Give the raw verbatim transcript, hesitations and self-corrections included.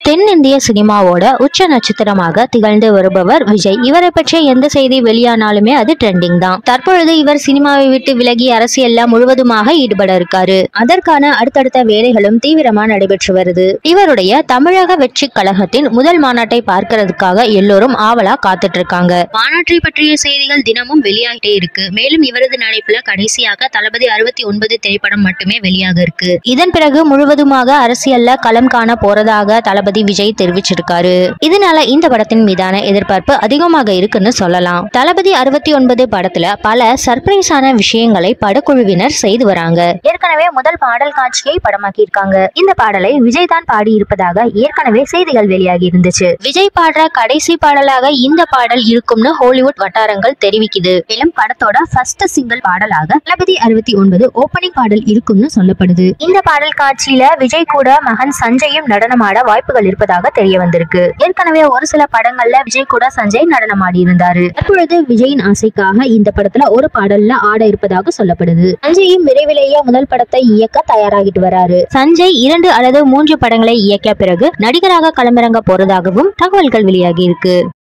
தென்னிந்திய சினிமாவோட உச்ச நட்சத்திரமாக திகழ்ந்து வருபவர் விஜய். இவரை பற்றிய எந்த செய்தி வெளியானாலுமே அது ட்ரெண்டிங் தான். தற்பொழுது இவர் சினிமாவை விட்டு விலகி அரசியல்ல முழுவதுமாக ஈடுபட இருக்காரு. அதற்கான அடுத்தடுத்த வேலைகளும் தீவிரமா நடைபெற்று வருது. இவருடைய தமிழக வெற்றி கழகத்தின் முதல் மாநாட்டை பார்க்கிறதுக்காக எல்லோரும் ஆவலா காத்துட்டு இருக்காங்க. மாநாட்டை பற்றிய செய்திகள் தினமும் வெளியாகிட்டே இருக்கு. மேலும் இவரது நடிப்புல கடைசியாக தளபதி அறுபத்தி ஒன்பது திரைப்படம் மட்டுமே வெளியாக இருக்கு. இதன் பிறகு முழுவதுமாக அரசியல்ல களம் காண போறதாக தளபதி விஜய் தெரிவிச்சிருக்காரு. இதனால இந்த படத்தின் மீதான எதிர்பார்ப்பு அதிகமாக இருக்குன்னு சொல்லலாம். தளபதி அறுபத்தி ஒன்பது படத்துல பல சர்ப்ரைஸான விஷயங்களை படக்குழுவினர் செய்து வராங்க. ஏற்கனவே முதல் பாடல் காட்சியை படமாக்கி இருக்காங்க. இந்த பாடலை விஜய் தான் பாடி இருப்பதாக ஏற்கனவே செய்திகள் வெளியாகி இருந்துச்சு. விஜய் பாடுற கடைசி பாடலாக இந்த பாடல் இருக்கும்னு ஹாலிவுட் வட்டாரங்கள் தெரிவிக்குது. மேலும் படத்தோட ஃபர்ஸ்ட் சிங்கிள் பாடலாக தளபதி அறுபத்தி ஒன்பது ஓபனிங் பாடல் இருக்கும்னு சொல்லப்படுது. இந்த பாடல் காட்சியில விஜய் கூட மகன் சஞ்சயும் நடனமாட வாய்ப்புகள் இருப்பதாக தெரிய வந்திருக்கு. ஏற்கனவே ஒரு சில படங்கள்ல விஜய் கூட சஞ்சய் நடனமாடி இருந்தாரு. தற்பொழுது விஜயின் ஆசைக்காக இந்த படத்துல ஒரு பாடல்ல ஆட இருப்பதாக சொல்லப்படுது. சஞ்சயும் விரைவிலேயே முதல் படத்தை இயக்க தயாராகிட்டு வராரு. சஞ்சய் இரண்டு அல்லது மூன்று படங்களை இயக்கிய பிறகு நடிகராக களமிறங்க போறதாகவும் தகவல்கள் வெளியாகி இருக்கு.